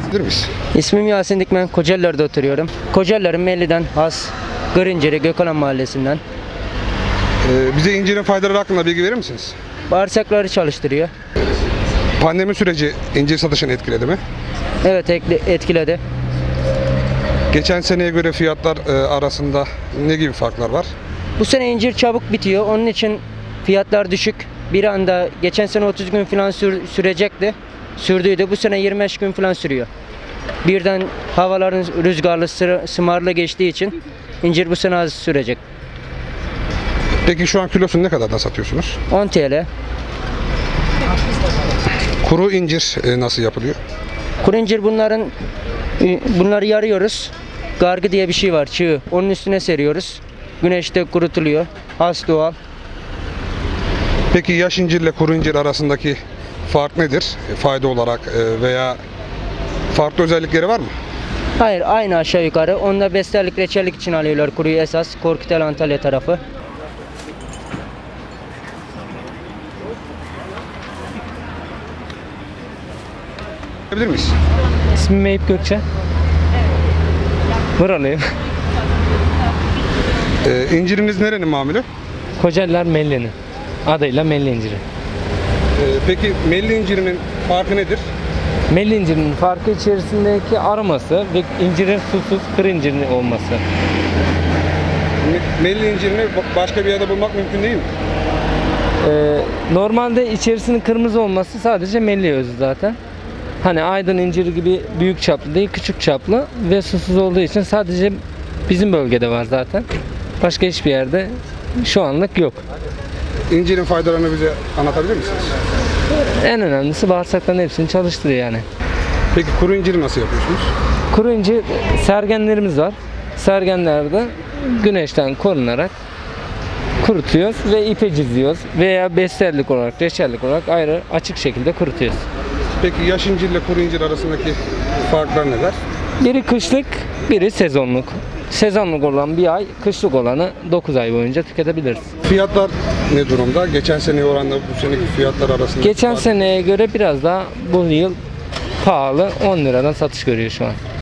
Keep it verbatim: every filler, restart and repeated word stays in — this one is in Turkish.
Bilir misin? İsmim Yasin Dikmen, Kocaeli'de oturuyorum. Kocaeli'nin Melli'den has, Gırıncırı, Gökhan Mahallesi'nden. Ee, bize incirin faydaları hakkında bilgi verir misiniz? Bağırsakları çalıştırıyor. Pandemi süreci incir satışını etkiledi mi? Evet, etkiledi. Geçen seneye göre fiyatlar e, arasında ne gibi farklar var? Bu sene incir çabuk bitiyor. Onun için fiyatlar düşük. Bir anda geçen sene otuz gün falan sür, sürecekti. Sürdüydü. Bu sene yirmi beş gün falan sürüyor. Birden havaların rüzgarlı, sımarlı geçtiği için incir bu sene az sürecek. Peki şu an kilosunu ne kadardan satıyorsunuz? on TL. Kuru incir e, nasıl yapılıyor? Kuru incir bunların bunları yarıyoruz. Gargı diye bir şey var, çığ. Onun üstüne seriyoruz. Güneşte kurutuluyor. Has doğal. Peki yaş incirle kuru incir arasındaki fark nedir? E, fayda olarak e, veya farklı özellikleri var mı? Hayır, aynı aşağı yukarı. Onda besterlik, reçellik için alıyorlar kuruyu esas. Korkutel Antalya tarafı. Bilir miyiz? İsmim Eyüp Gökçe. Buralıyım. E, inciriniz nerenin mamülü? Kocaeliler Melli'nin. Adıyla Melli inciri. E, peki Melli incirinin farkı nedir? Melli incirinin farkı içerisindeki aroması ve incirin susuz kır inciri olması. Me- Melli incirini başka bir yerde bulmak mümkün değil mi? Ee, normalde içerisinin kırmızı olması sadece Melli özü zaten. Hani Aydın inciri gibi büyük çaplı değil, küçük çaplı ve susuz olduğu için sadece bizim bölgede var zaten. Başka hiçbir yerde şu anlık yok. İncirin faydalarını bize anlatabilir misiniz? En önemlisi bağırsakların hepsini çalıştırıyor yani. Peki kuru inciri nasıl yapıyorsunuz? Kuru incir sergenlerimiz var. Sergenlerde güneşten korunarak kurutuyoruz ve ipe çiziyoruz veya besterlik olarak, reçellik olarak ayrı açık şekilde kurutuyoruz. Peki yaş incirle kuru incir arasındaki farklar neler? Biri kışlık, biri sezonluk. Sezonluk olan bir ay, kışlık olanı dokuz ay boyunca tüketebiliriz. Fiyatlar ne durumda? Geçen seneye oranla bu seneki fiyatlar arasında Geçen fark- seneye göre biraz daha bu yıl pahalı, on liradan satış görüyor şu an.